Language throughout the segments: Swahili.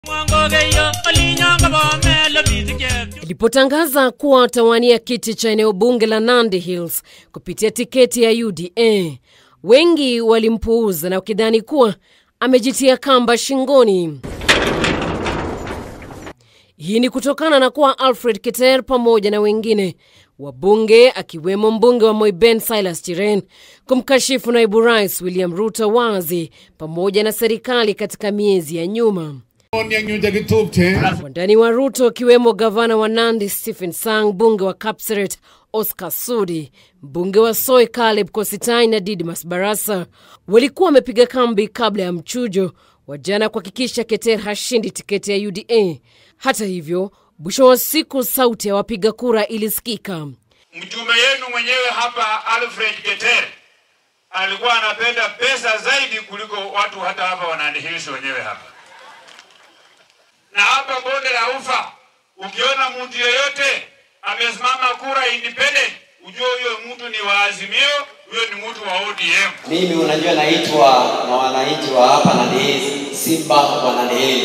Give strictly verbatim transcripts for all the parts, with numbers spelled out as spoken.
Alipotangaza kuwa atawania kiti cha eneo bunge la Nandi Hills kupitia tiketi ya U D A, wengi walimpuuza na wakidhani kuwa amejitia kamba shingoni. Hii ni kutokana na kuwa Alfred Keter pamoja na wengine wabunge akiwemo mbunge wa Moiben Silas Chiren kumkashifu naibu rais William Ruto wazi pamoja na serikali katika miezi ya nyuma. Wandani wa Ruto akiwemo gavana wa Nandi Stephen Sang, bunge wa Kapseret Oscar Sudi, mbunge wa Soy Caleb Kositai na Didmas Barasa walikuwa wamepiga kambi kabla ya mchujo wa jana kuhakikisha Keter hashindi tiketi ya U D A. Hata hivyo, mwisho wa siku sauti ya wapiga kura ilisikika. Mtume yenu mwenyewe hapa Alfred Keter alikuwa anapenda pesa zaidi kuliko watu hata hapa wa Nandi Hills wenyewe hapa. Na hapa bonde la ufa, ukiona mtu yeyote amesimama kura independent, ujue huyo mtu ni wa Azimio, huyo ni mtu wa O D M. Mimi unajua naitwa na wananchi wa hapa Nandi Hills, Simba wa Nandi Hills.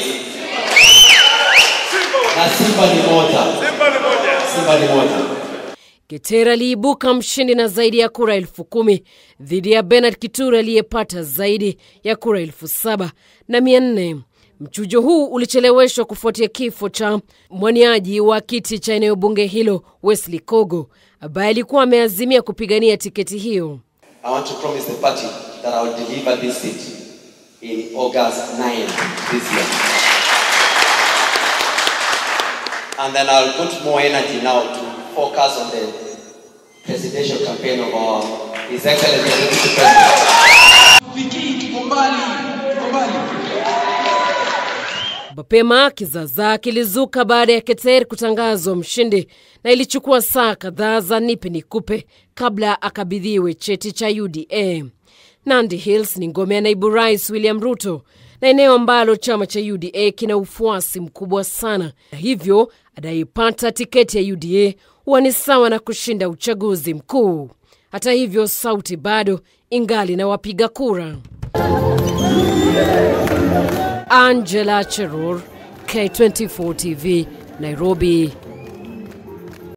Na Simba ni moja. Simba ni moja. Simba ni moja. Keter aliibuka mshindi na zaidi ya kura elfu kumi dhidi ya Bernard Kitura aliyepata zaidi ya kura elfu saba na mia nne. Mchujo huu ulicheleweshwa kufuatia kifo cha mwaniaji wa kiti cha eneo bunge hilo Wesley Kogo, ambaye alikuwa ameazimia kupigania tiketi hiyo. I want to promise the party that I will deliver this seat in August ninth this year. And then I'll put more energy now to focus on the presidential campaign of our His Excellency the President. Mapema kizaazaa kilizuka baada ya Keter kutangazwa mshindi na ilichukua saa kadhaa za nipe nikupe kabla akabidhiwe cheti cha U D A. Nandi Hills ni ngome ya naibu rais William Ruto na eneo ambalo chama cha U D A kina ufuasi mkubwa sana. Hivyo adaipata tiketi ya U D A huwa ni sawa na kushinda uchaguzi mkuu. Hata hivyo sauti bado ingali na wapiga kura. Angela Cheror, K twenty-four T V, Nairobi.